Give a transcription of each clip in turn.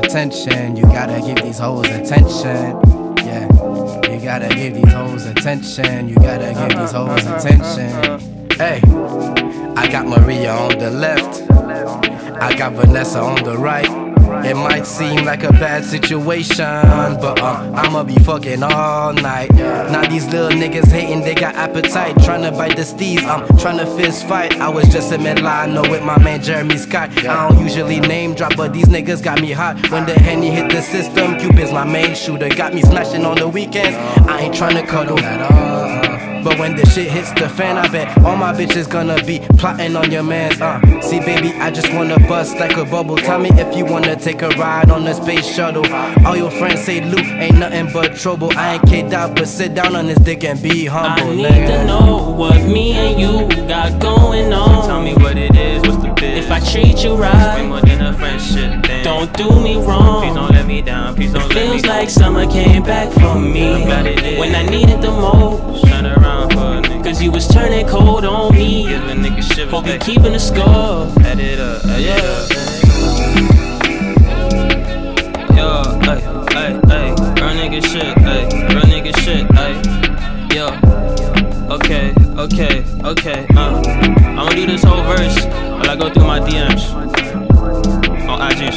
attention. You gotta give these hoes attention. Yeah, you gotta give these hoes attention. You gotta give these hoes attention. Hey, I got Maria on the left, I got Vanessa on the right. It might seem like a bad situation, but I'ma be fucking all night. Now these little niggas hating, they got appetite, tryna bite the steez, I'm tryna fist fight. I was just in Milano with my man Jeremy Scott. I don't usually name drop, but these niggas got me hot. When the Henny hit the system, Cupid's my main shooter. Got me smashing on the weekends, I ain't tryna cuddle at all. But when the shit hits the fan, I bet all my bitches gonna be plotting on your mans. See baby, I just wanna bust like a bubble. Tell me if you wanna take a ride on the space shuttle. All your friends say Luke ain't nothing but trouble. I ain't kicked out, but sit down on this dick and be humble. I need to know what me and you got going on. Tell me what it is, what's the biz? If I treat you Way right, more than a friendship thing. don't do me wrong. Please don't let me down, please don't let me Feels go. like summer came back for me I'm glad it is. when I needed the most. Turn around for a nigga. Cause you was turning cold on me. Give a nigga shivers. Hope you keeping the score. Add it up, add it up. Yo, ay, real nigga shit, ay, real nigga shit, ay. Yo, okay. I'ma do this whole verse while I go through my DMs on IG and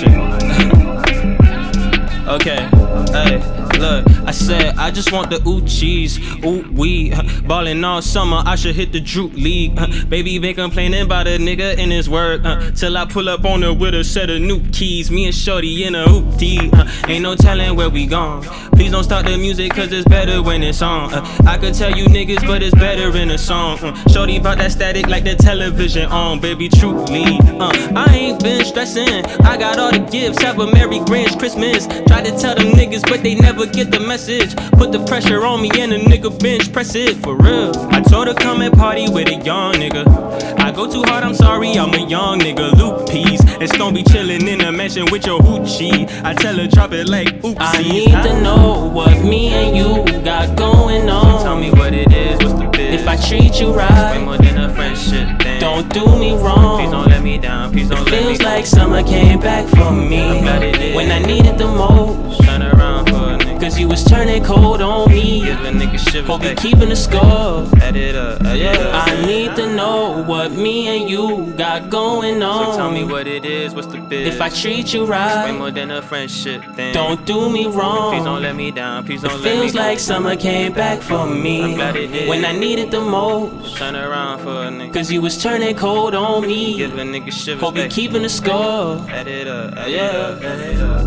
shit. Okay, hey, look, I said I just want the ooh cheese, ooh wee. Ballin' all summer, I should hit the Droop League. Baby been complaining about a nigga in his work till I pull up on her with a set of new keys. Me and Shorty in a hoopty, ain't no telling where we gone. Please don't stop the music cause it's better when it's on. I could tell you niggas but it's better in a song. Shorty bout that static like the television on. Baby truly, I ain't been stressing. I got all the gifts, have a Merry Grinch Christmas. Try to tell them niggas but they never get the message. Put the pressure on me and a nigga bench press it for real. I told her come and party with a young nigga. I go too hard, I'm sorry, I'm a young nigga. Luke Peas and Stone be chillin' in the mansion with your hoochie. I tell her drop it like oopsie. I need to know what me and you got going on. Tell me what it is, what's the biz? If I treat you Way right, more than a friendship thing. don't do me wrong. Please don't let me down, please don't let me Feels go. like summer came back for me I'm glad it is. when I needed the most. Turn around for a nigga. Cause you was turning cold on me. Give a nigga shivers. Hope you Ay. keeping the score. Add it up, add it up. I need to know what me and you got going on. So tell me what it is, what's the biz? If I treat you Way right, more than a friendship thing. don't do me wrong. Please don't let me down, please don't let me Feels go. like summer came back for me I'm glad it did. when I needed the most. Turn around for a nigga. Cause you was turning cold on me. Give a nigga shivers. Hope you Ay. keeping the score. Add it up, add Yeah. it up, add it up.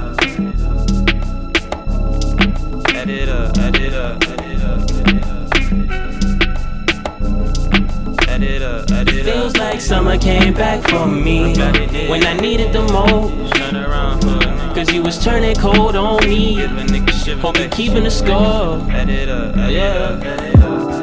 Add it up, add it up, add it up, add it up. Add it up. Feels like summer came back for me glad it did. when I needed the most. Turn around for a nigga. Cause you was turning cold on me. Give a nigga shivers. Hope you Ay. keeping the score. Add it up, add it Yeah. up, add it up.